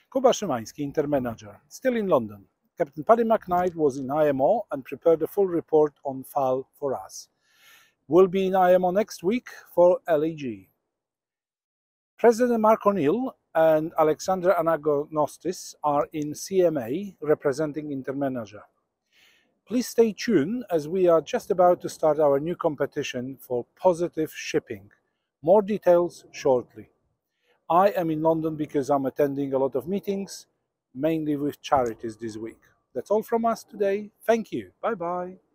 Kuba, InterManager, still in London. Captain Paddy McKnight was in IMO and prepared a full report on FAL for us. We'll be in IMO next week for LAG. President Mark O'Neill and Alexandra Anagnostis are in CMA representing InterManager. Please stay tuned as we are just about to start our new competition for positive shipping. More details shortly. I am in London because I'm attending a lot of meetings, mainly with charities this week. That's all from us today. Thank you. Bye-bye.